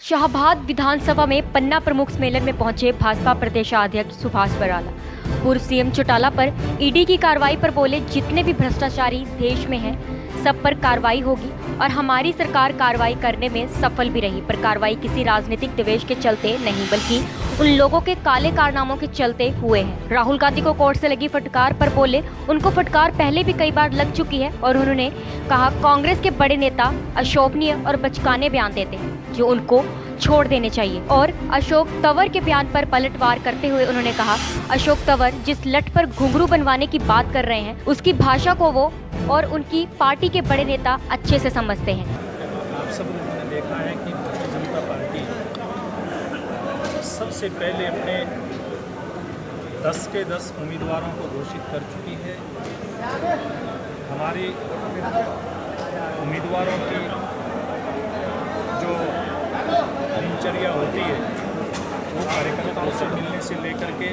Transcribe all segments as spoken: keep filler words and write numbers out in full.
शाहबाद विधानसभा में पन्ना प्रमुख सम्मेलन में पहुंचे भाजपा प्रदेशाध्यक्ष सुभाष बराला। पूर्व सीएम चौटाला पर ईडी की कार्रवाई पर बोले, जितने भी भ्रष्टाचारी देश में हैं सब पर कार्रवाई होगी और हमारी सरकार कार्रवाई करने में सफल भी रही, पर कार्रवाई किसी राजनीतिक द्वेष के चलते नहीं बल्कि उन लोगों के काले कारनामों के चलते हुए हैं। राहुल गांधी को कोर्ट से लगी फटकार पर बोले, उनको फटकार पहले भी कई बार लग चुकी है और उन्होंने कहा कांग्रेस के बड़े नेता अशोभनीय और बचकाने बयान देते हैं जो उनको छोड़ देने चाहिए। और अशोक तंवर के बयान पर पलटवार करते हुए उन्होंने कहा, अशोक तंवर जिस लठ पर घुंघरू बनवाने की बात कर रहे हैं उसकी भाषा को वो और उनकी पार्टी के बड़े नेता अच्छे से समझते हैं। आप सब लोगों ने देखा है कि भारतीय जनता पार्टी सबसे पहले अपने दस के दस उम्मीदवारों को घोषित कर चुकी है। हमारी उम्मीदवारों की जो दिनचर्या होती है वो कार्यकर्ताओं से मिलने से लेकर के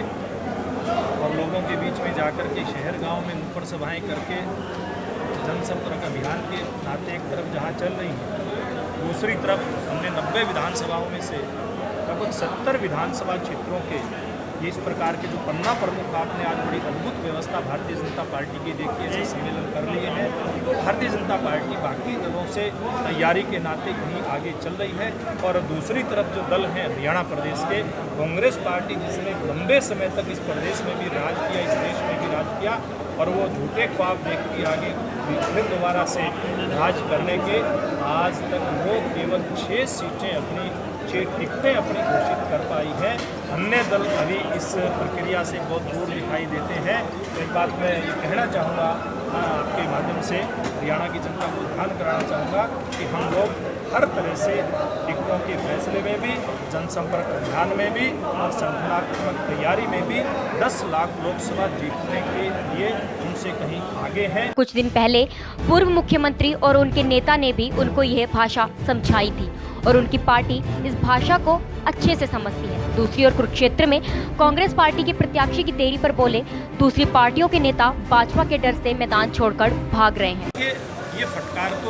और लोगों के बीच में जाकर के शहर गांव में नुक्कड़ सभाएं करके जनसंपर्क अभियान के नाते एक तरफ जहां चल रही है, दूसरी तरफ हमने नब्बे विधानसभाओं में से लगभग सत्तर विधानसभा क्षेत्रों के ये इस प्रकार के जो पन्ना प्रमुख आपने आज बड़ी अद्भुत व्यवस्था भारतीय जनता पार्टी की देखी है, सम्मेलन कर लिए हैं। तो भारतीय जनता पार्टी बाकी दलों से तैयारी के नाते कहीं आगे चल रही है। और दूसरी तरफ जो दल हैं हरियाणा प्रदेश के, कांग्रेस पार्टी जिसने लंबे समय तक इस प्रदेश में भी राज किया, इस देश में भी राज किया और वो झूठे ख्वाब देखती आगे फिर दोबारा से राज करने के, आज तक वो केवल छः सीटें अपनी छः टिकटें अपनी घोषित कर पाई है। अन्य दल अभी इस प्रक्रिया से बहुत दूर दिखाई देते हैं। एक बात मैं ये कहना चाहूँगा आपके माध्यम से हरियाणा की जनता को ध्यान कराना चाहूँगा कि हम लोग हर तरह से टिकटों के फैसले में भी, जनसंपर्क अभियान में भी और संगठनात्मक तैयारी में भी दस लाख लोकसभा जीतने के लिए उनसे कहीं आगे हैं। कुछ दिन पहले पूर्व मुख्यमंत्री और उनके नेता ने भी उनको यह भाषा समझाई थी और उनकी पार्टी इस भाषा को अच्छे से समझती है। दूसरी ओर कुरुक्षेत्र में कांग्रेस पार्टी के प्रत्याशी की देरी पर बोले, दूसरी पार्टियों के नेता भाजपा के डर से मैदान छोड़कर भाग रहे हैं। ये ये फटकार तो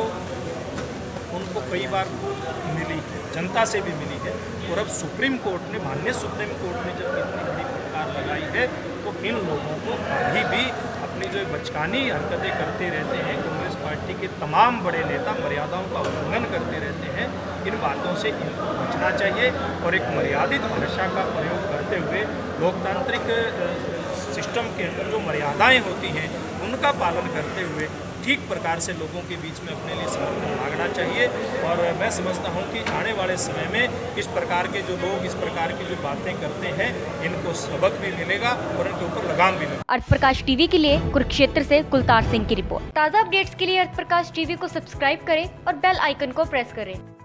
उनको कई बार मिली है, जनता से भी मिली है और अब सुप्रीम कोर्ट ने, माननीय सुप्रीम कोर्ट ने जब इतनी बड़ी फटकार लगाई है तो इन लोगों को अभी भी अपनी जो बचकानी हरकतें करते रहते हैं, कांग्रेस पार्टी के तमाम बड़े नेता मर्यादाओं का उल्लंघन करते रहते हैं, इन बातों से इनको बचना चाहिए और एक मर्यादित भाषा का प्रयोग करते हुए लोकतांत्रिक सिस्टम के अंदर जो मर्यादाएं होती हैं उनका पालन करते हुए ठीक प्रकार से लोगों के बीच में अपने लिए समर्थन मांगना चाहिए। और मैं समझता हूं कि आने वाले समय में इस प्रकार के जो लोग इस प्रकार की जो बातें करते हैं इनको सबक भी मिलेगा और इनके ऊपर लगाम भी मिलेगा। अर्थ प्रकाश टीवी के लिए कुरुक्षेत्र से कुलतार सिंह की रिपोर्ट। ताज़ा अपडेट्स के लिए अर्थ प्रकाश टीवी को सब्सक्राइब करें और बेल आइकन को प्रेस करें।